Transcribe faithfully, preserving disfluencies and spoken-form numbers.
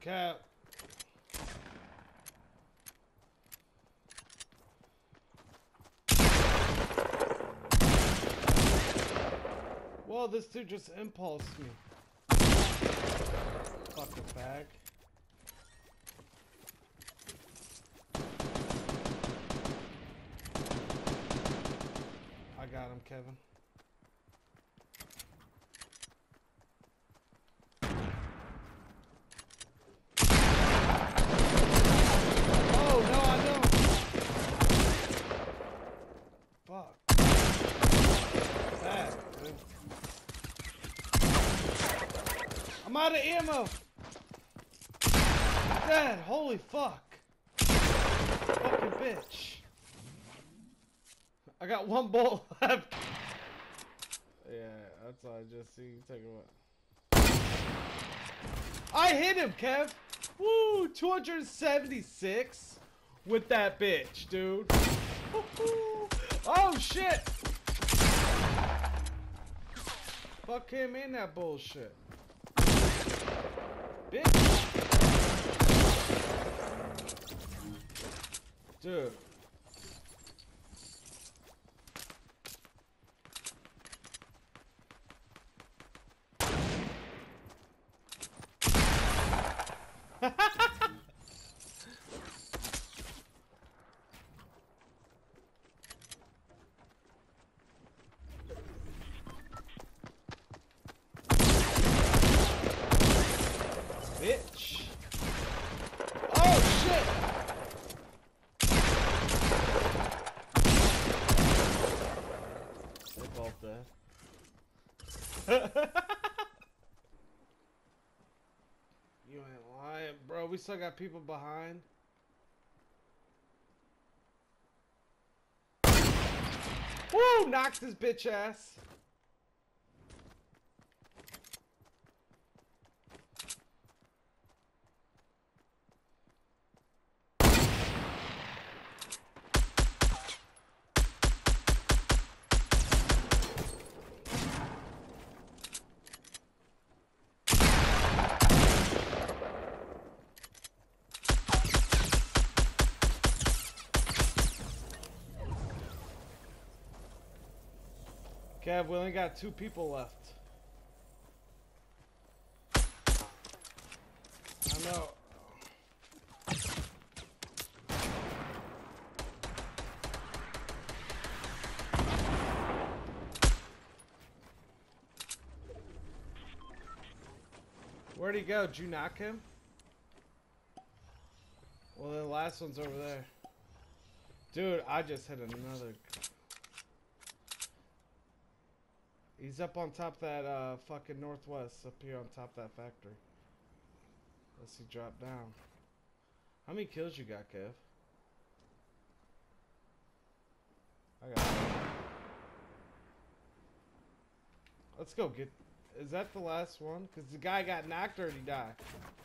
Cap. Well, this dude just impulsed me. Fucking bag. I got him, Kevin. Oh, no, I don't. Fuck. Bad, dude. I'm out of ammo. Dad, holy fuck. Fucking bitch. I got one bullet left. Yeah, that's all I just see. You take it away. I hit him, Kev. Woo, two hundred seventy-six with that bitch, dude. Oh shit. Fuck him in that bullshit. Bitch. Dude. Bitch. Oh shit. They're both dead. You ain't lying, bro. We still got people behind. Woo! Knocked his bitch ass. Kev, we only got two people left. I know. Where'd he go? Did you knock him? Well, the last one's over there. Dude, I just hit another. He's up on top of that uh, fucking northwest, up here on top of that factory. Let's see, drop down. How many kills you got, Kev? I got it. Let's go get... Is that the last one? Because the guy got knocked or did he die?